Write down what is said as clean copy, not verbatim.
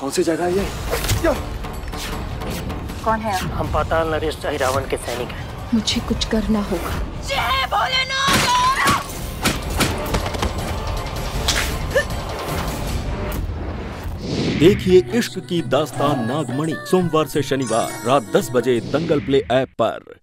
कौन सी जगह है ये? कौन है आप? हम पाताल नरेश शाही रावण के सैनिक हैं। मुझे कुछ करना होगा। जय भोलेनाथ! देखिए इश्क की दास्तान नागमणि सोमवार से शनिवार रात 10 बजे दंगल प्ले ऐप पर।